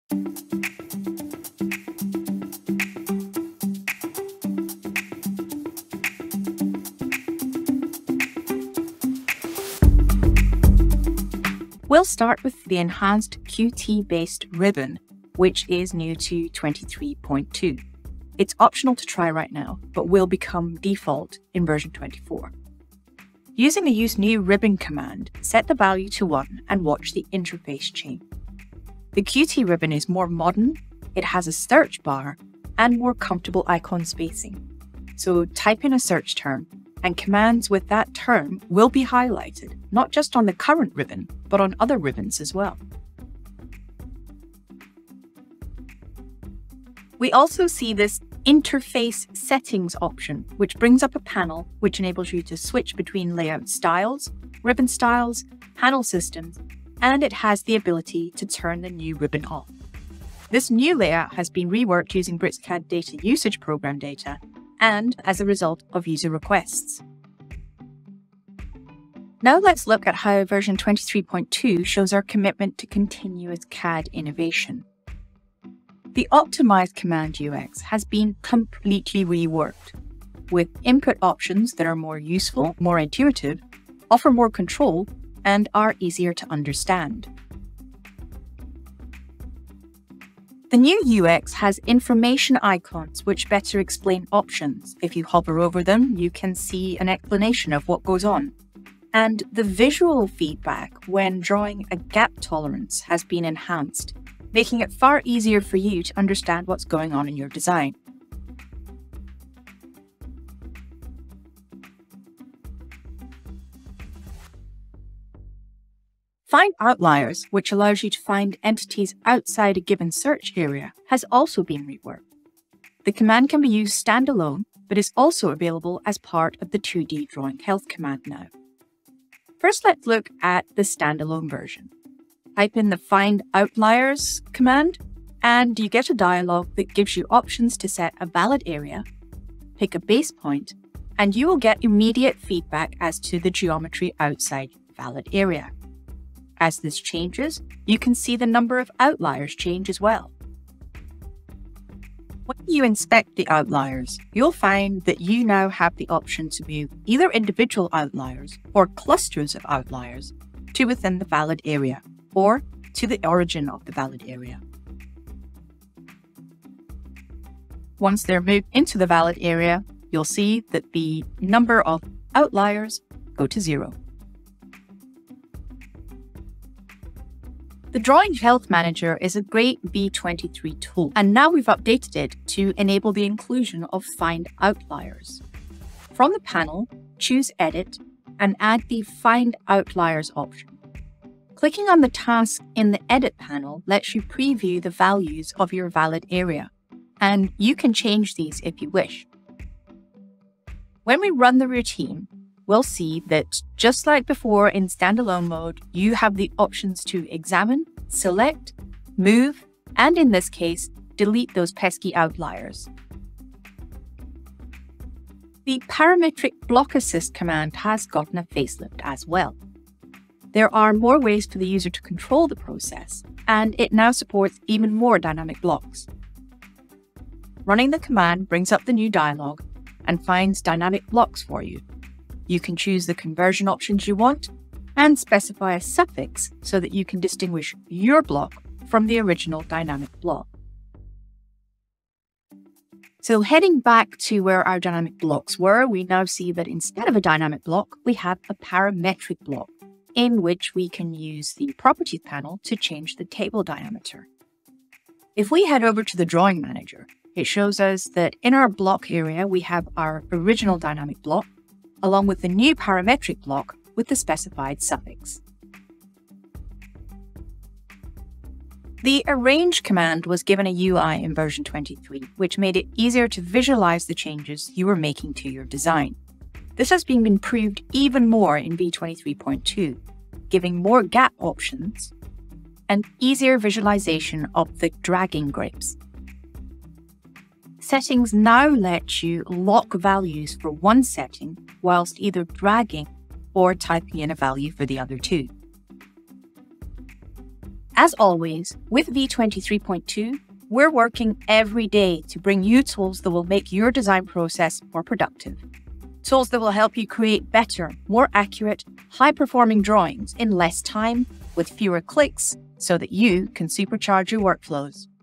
We'll start with the enhanced Qt-based ribbon, which is new to 23.2. It's optional to try right now, but will become default in version 24. Using the Use New Ribbon command, set the value to 1 and watch the interface change. The Qt ribbon is more modern, it has a search bar, and more comfortable icon spacing. So type in a search term, and commands with that term will be highlighted, not just on the current ribbon, but on other ribbons as well. We also see this interface settings option, which brings up a panel which enables you to switch between layout styles, ribbon styles, panel systems, and it has the ability to turn the new ribbon off. This new layout has been reworked using BricsCAD data usage program data and as a result of user requests. Now let's look at how version 23.2 shows our commitment to continuous CAD innovation. The optimized command UX has been completely reworked, with input options that are more useful, more intuitive, offer more control, and are easier to understand. The new UX has information icons which better explain options. If you hover over them, you can see an explanation of what goes on. And the visual feedback when drawing a gap tolerance has been enhanced, making it far easier for you to understand what's going on in your design. Find Outliers, which allows you to find entities outside a given search area, has also been reworked. The command can be used standalone, but is also available as part of the 2D drawing health command now. First, let's look at the standalone version. Type in the Find Outliers command, and you get a dialog that gives you options to set a valid area, pick a base point, and you will get immediate feedback as to the geometry outside valid area. As this changes, you can see the number of outliers change as well. When you inspect the outliers, you'll find that you now have the option to move either individual outliers or clusters of outliers to within the valid area or to the origin of the valid area. Once they're moved into the valid area, you'll see that the number of outliers go to 0. The Drawing Health Manager is a great V23 tool, and now we've updated it to enable the inclusion of Find Outliers. From the panel, choose Edit and add the Find Outliers option. Clicking on the task in the Edit panel lets you preview the values of your valid area, and you can change these if you wish. When we run the routine, we'll see that just like before in standalone mode, you have the options to examine, select, move, and in this case, delete those pesky outliers. The parametric block assist command has gotten a facelift as well. There are more ways for the user to control the process, and it now supports even more dynamic blocks. Running the command brings up the new dialog and finds dynamic blocks for you. You can choose the conversion options you want and specify a suffix so that you can distinguish your block from the original dynamic block. So heading back to where our dynamic blocks were, we now see that instead of a dynamic block, we have a parametric block in which we can use the Properties panel to change the table diameter. If we head over to the Drawing Manager, it shows us that in our block area, we have our original dynamic block, along with the new parametric block with the specified suffix. The Arrange command was given a UI in version 23, which made it easier to visualize the changes you were making to your design. This has been improved even more in V23.2, giving more gap options and easier visualization of the dragging grips. Settings now let you lock values for one setting whilst either dragging or typing in a value for the other two. As always, with V23.2, we're working every day to bring you tools that will make your design process more productive. Tools that will help you create better, more accurate, high-performing drawings in less time with fewer clicks so that you can supercharge your workflows.